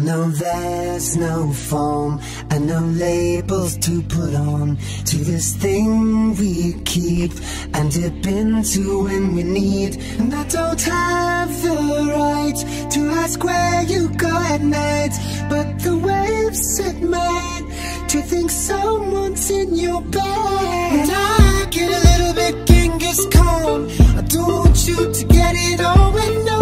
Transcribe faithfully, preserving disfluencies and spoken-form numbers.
know there's no form and no labels to put on to this thing we keep and dip into when we need. And I don't have the right to ask where you go at night, but the waves set mine to think someone's in your bed. And I get a little bit Genghis Khan. I don't want you to get it all when I